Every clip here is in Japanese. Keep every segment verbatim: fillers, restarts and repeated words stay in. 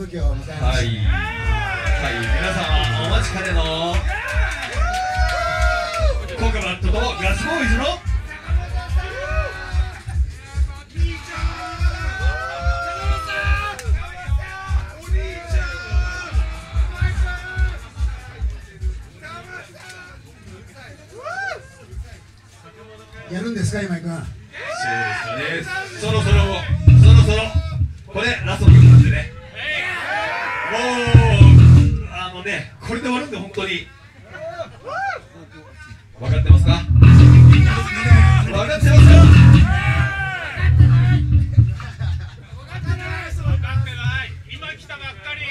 時を迎えました。 はい、はい、皆様お待ちかねのコカバットとガスボーイズのやるんですか今井君。 そうですかね。そろそろそろそろこれラスト曲なんでね、もうあのねこれで終わるんで本当に分かってますか？分かってますか？ 今来たばっかり。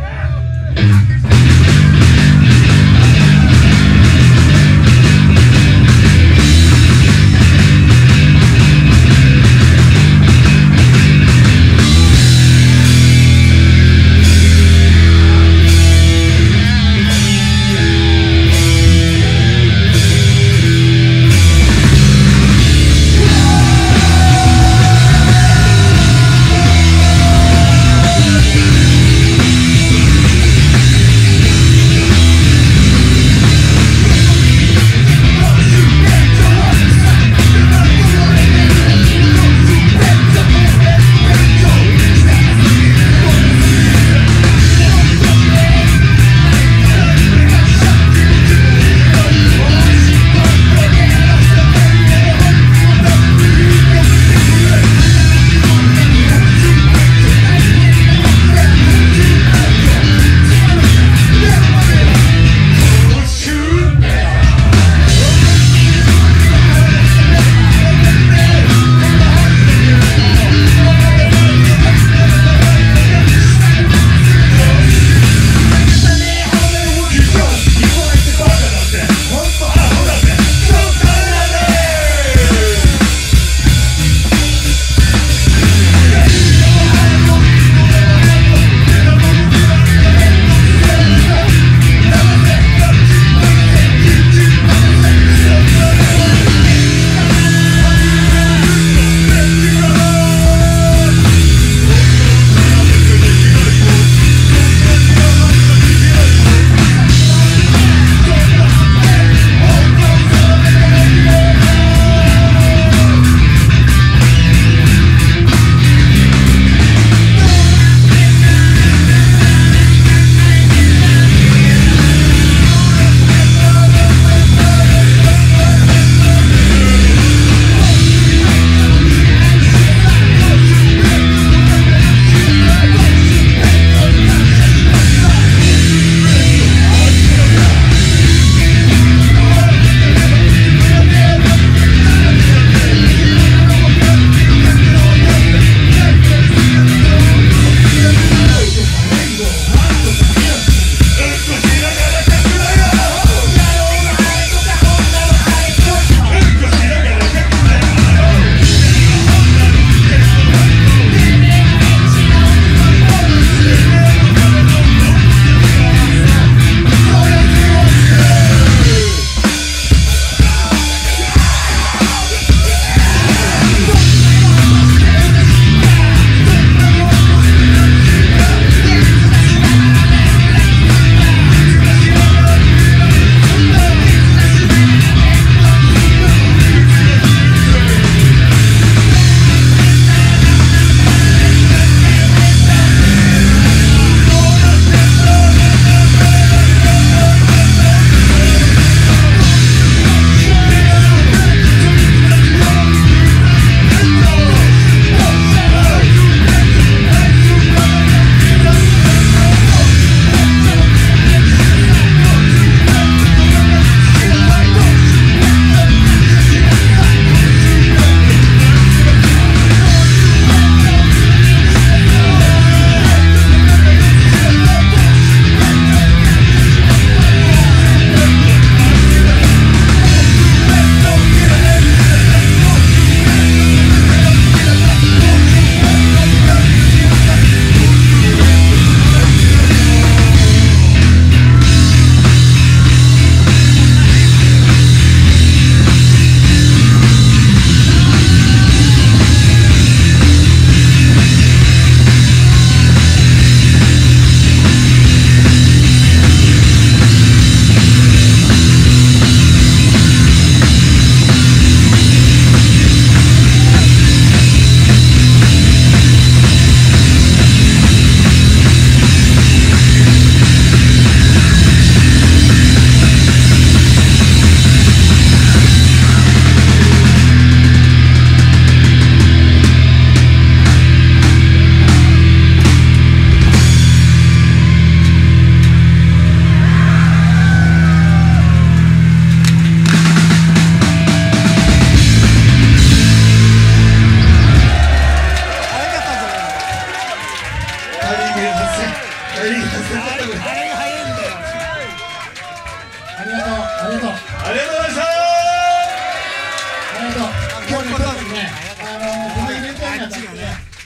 Yeah!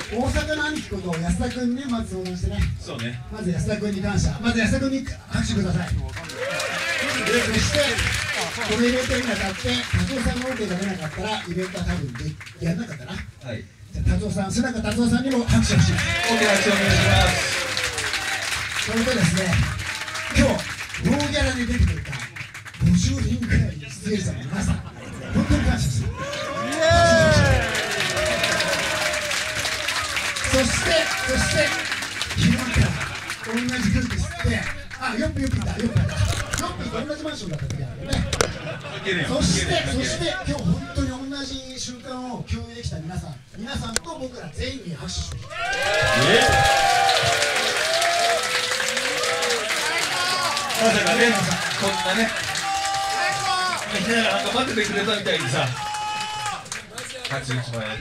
大阪の兄貴こと安田君にまず相談してね。 そうね。 まず安田君に感謝。まず安田君に拍手ください。そしてこれ入れてみなかって達夫さんの OK が出なかったらイベントは多分でやらなかったな。 はい。 じゃあ達夫さん、須中達夫さんにも拍手をします。 OK、拍手お願いします。 それとですね、今日ノーギャラで出てくれたごじゅうにんくらいの出演者の皆さん、本当に感謝してる。そしてそして昼間から同じ空気吸って、あ、よっぴよっぴだ、よっぴだ、よっぴと同じマンションだった時あるよね。そしてそして今日本当に同じ瞬間を共有できた皆さん、皆さんと僕ら全員に拍手してる。 まさかね、こんなね、みんながなんか待っててくれたみたいにさ、拍手一枚やって。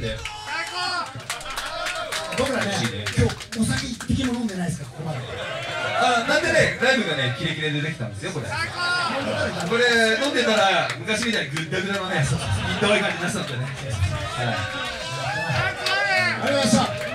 僕らね、今日お酒一滴も飲んでないですから、ここまで。 あ、なんでね、ライブがね、キレキレでできたんですよ、これ。これ、飲んでたら、昔みたいにグッダグダのね、いったわい感じになってたんでね。はい。 ありがとうございました。